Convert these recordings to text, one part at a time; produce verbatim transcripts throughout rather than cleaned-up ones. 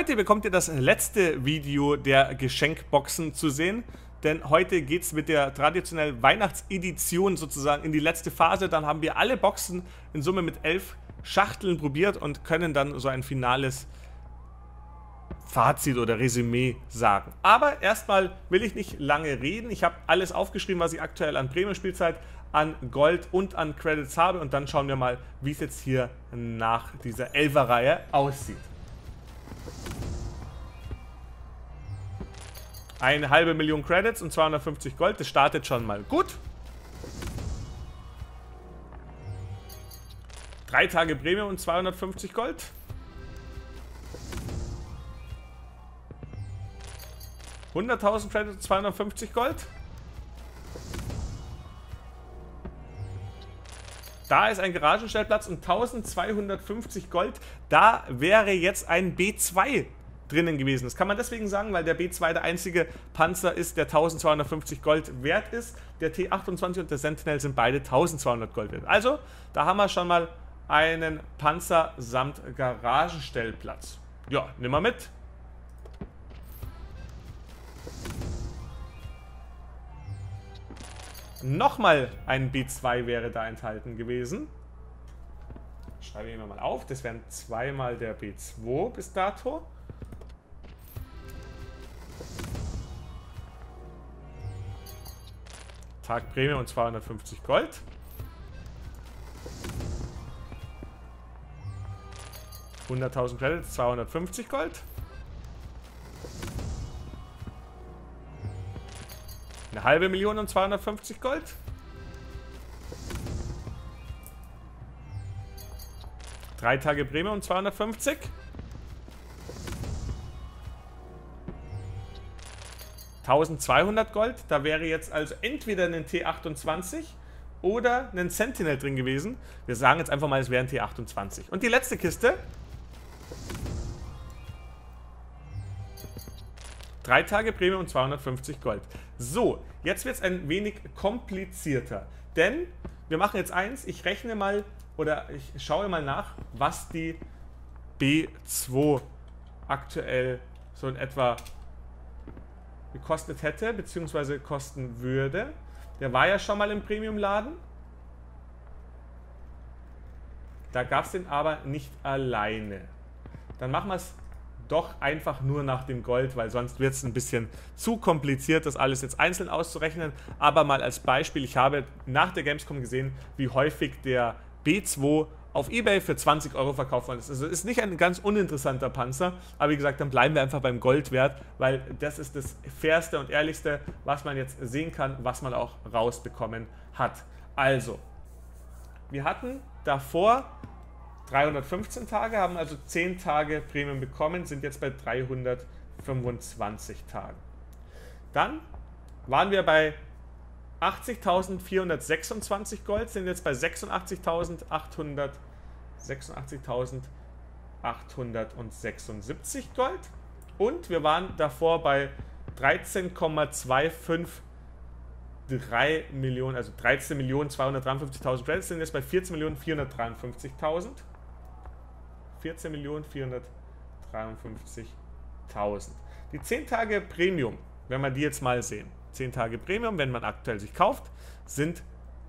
Heute bekommt ihr das letzte Video der Geschenkboxen zu sehen, denn heute geht es mit der traditionellen Weihnachtsedition sozusagen in die letzte Phase. Dann haben wir alle Boxen in Summe mit elf Schachteln probiert und können dann so ein finales Fazit oder Resümee sagen. Aber erstmal will ich nicht lange reden. Ich habe alles aufgeschrieben, was ich aktuell an Premium-Spielzeit, an Gold und an Credits habe. Und dann schauen wir mal, wie es jetzt hier nach dieser Elfer-Reihe aussieht. Eine halbe Million Credits und zweihundertfünfzig Gold. Das startet schon mal gut. Drei Tage Premium und zweihundertfünfzig Gold. hunderttausend Credits und zweihundertfünfzig Gold. Da ist ein Garagenstellplatz und eintausendzweihundertfünfzig Gold. Da wäre jetzt ein B zwei drinnen gewesen. Das kann man deswegen sagen, weil der B zwei der einzige Panzer ist, der eintausendzweihundertfünfzig Gold wert ist. Der T achtundzwanzig und der Sentinel sind beide eintausendzweihundert Gold wert. Also, da haben wir schon mal einen Panzer samt Garagenstellplatz. Ja, nimm mal mit. Nochmal ein B zwei wäre da enthalten gewesen. Schreibe ich mir mal auf. Das wären zweimal der B zwei bis dato. Tag Premium und zweihundertfünfzig Gold. hunderttausend Credits, zweihundertfünfzig Gold. Eine halbe Million und zweihundertfünfzig Gold. Drei Tage Premium und zweihundertfünfzig. eintausendzweihundert Gold. Da wäre jetzt also entweder ein T achtundzwanzig oder ein Sentinel drin gewesen. Wir sagen jetzt einfach mal, es wäre ein T achtundzwanzig. Und die letzte Kiste. Drei Tage Premium und zweihundertfünfzig Gold. So, jetzt wird es ein wenig komplizierter. Denn wir machen jetzt eins, ich rechne mal oder ich schaue mal nach, was die B zwei aktuell so in etwa gekostet hätte, beziehungsweise kosten würde. Der war ja schon mal im Premium-Laden. Da gab es den aber nicht alleine. Dann machen wir es doch einfach nur nach dem Gold, weil sonst wird es ein bisschen zu kompliziert, das alles jetzt einzeln auszurechnen. Aber mal als Beispiel, ich habe nach der Gamescom gesehen, wie häufig der B zwei auf eBay für zwanzig Euro verkauft worden ist. Also ist nicht ein ganz uninteressanter Panzer, aber wie gesagt, dann bleiben wir einfach beim Goldwert, weil das ist das fairste und ehrlichste, was man jetzt sehen kann, was man auch rausbekommen hat. Also, wir hatten davor dreihundertfünfzehn Tage, haben also zehn Tage Premium bekommen, sind jetzt bei dreihundertfünfundzwanzig Tagen. Dann waren wir bei achtzigtausendvierhundertsechsundzwanzig Gold, sind jetzt bei sechsundachtzigtausendachthundertsechsundsiebzig Gold und wir waren davor bei dreizehn Komma fünfundzwanzig Millionen, also dreizehn Millionen zweihundertdreiundfünfzigtausend Credits, sind jetzt bei vierzehn Millionen vierhundertdreiundfünfzigtausend. vierzehn Millionen vierhundertdreiundfünfzigtausend. Die zehn Tage Premium, wenn wir die jetzt mal sehen, zehn Tage Premium, wenn man aktuell sich kauft, sind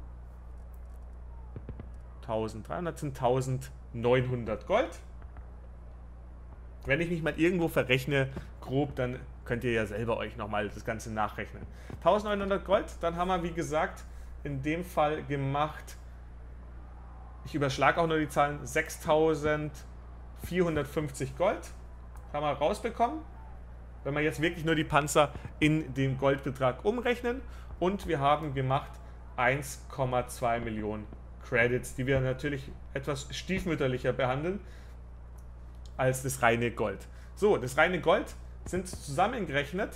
eintausenddreihundert, sind eintausendneunhundert Gold. Wenn ich mich mal irgendwo verrechne, grob, dann könnt ihr ja selber euch nochmal das Ganze nachrechnen. eintausendneunhundert Gold, dann haben wir, wie gesagt, in dem Fall gemacht, ich überschlage auch nur die Zahlen, sechstausendvierhundertfünfzig Gold haben wir rausbekommen. Wenn wir jetzt wirklich nur die Panzer in den Goldbetrag umrechnen. Und wir haben gemacht eins Komma zwei Millionen Credits, die wir natürlich etwas stiefmütterlicher behandeln als das reine Gold. So, das reine Gold sind zusammengerechnet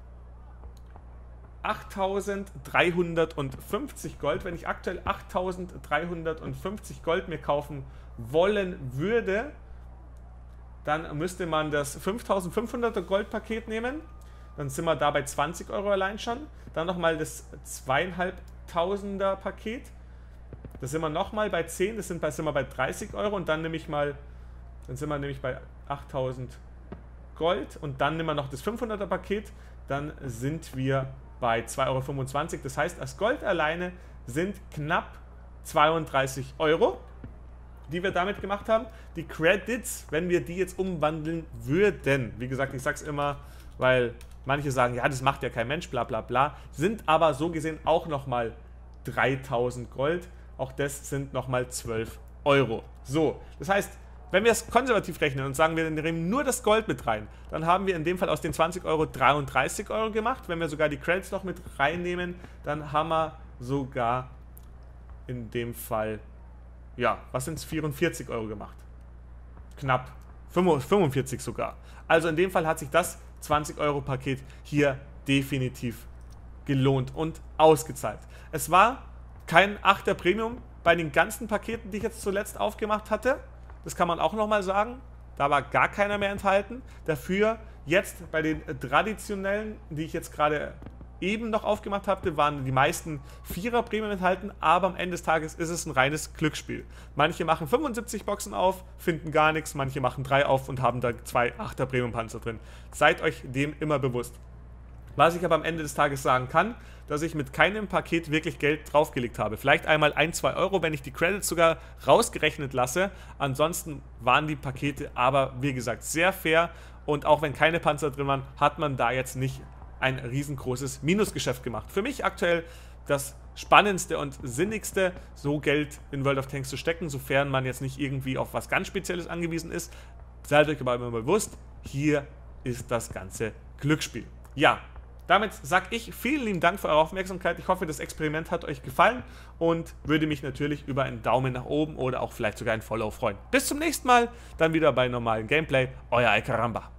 achttausenddreihundertfünfzig Gold. Wenn ich aktuell achttausenddreihundertfünfzig Gold mir kaufen wollen würde, dann müsste man das fünftausendfünfhunderter Goldpaket nehmen. Dann sind wir da bei zwanzig Euro allein schon. Dann nochmal das zweitausendfünfhunderter Paket. Da sind wir nochmal bei zehn, das sind, sind wir bei dreißig Euro. Und dann nehme ich mal, dann sind wir nämlich bei achttausend Gold und dann nehmen wir noch das fünfhunderter Paket, dann sind wir bei zwei Euro fünfundzwanzig. Das heißt, das Gold alleine sind knapp zweiunddreißig Euro, die wir damit gemacht haben. Die Credits, wenn wir die jetzt umwandeln würden, wie gesagt, ich sag's immer, weil manche sagen, ja, das macht ja kein Mensch, bla bla bla, sind aber so gesehen auch nochmal dreitausend Gold. Auch das sind nochmal zwölf Euro. So, das heißt, wenn wir es konservativ rechnen und sagen, wir nehmen nur das Gold mit rein, dann haben wir in dem Fall aus den zwanzig Euro dreiunddreißig Euro gemacht. Wenn wir sogar die Credits noch mit reinnehmen, dann haben wir sogar in dem Fall, ja, was sind es, vierundvierzig Euro gemacht. Knapp fünfundvierzig sogar. Also in dem Fall hat sich das zwanzig Euro Paket hier definitiv gelohnt und ausgezahlt. Es war kein achter Premium bei den ganzen Paketen, die ich jetzt zuletzt aufgemacht hatte. Das kann man auch nochmal sagen. Da war gar keiner mehr enthalten. Dafür jetzt bei den traditionellen, die ich jetzt gerade eben noch aufgemacht hatte, waren die meisten Vierer Premium enthalten, aber am Ende des Tages ist es ein reines Glücksspiel. Manche machen fünfundsiebzig Boxen auf, finden gar nichts, manche machen drei auf und haben da zwei Achter Premium Panzer drin. Seid euch dem immer bewusst. Was ich aber am Ende des Tages sagen kann, dass ich mit keinem Paket wirklich Geld draufgelegt habe. Vielleicht einmal ein, zwei Euro, wenn ich die Credits sogar rausgerechnet lasse. Ansonsten waren die Pakete aber, wie gesagt, sehr fair. Und auch wenn keine Panzer drin waren, hat man da jetzt nicht ein riesengroßes Minusgeschäft gemacht. Für mich aktuell das Spannendste und Sinnigste, so Geld in World of Tanks zu stecken, sofern man jetzt nicht irgendwie auf was ganz Spezielles angewiesen ist. Seid euch aber immer bewusst, hier ist das ganze Glücksspiel. Ja, damit sage ich vielen lieben Dank für eure Aufmerksamkeit. Ich hoffe, das Experiment hat euch gefallen und würde mich natürlich über einen Daumen nach oben oder auch vielleicht sogar ein Follow freuen. Bis zum nächsten Mal, dann wieder bei normalen Gameplay. Euer Alcaramba.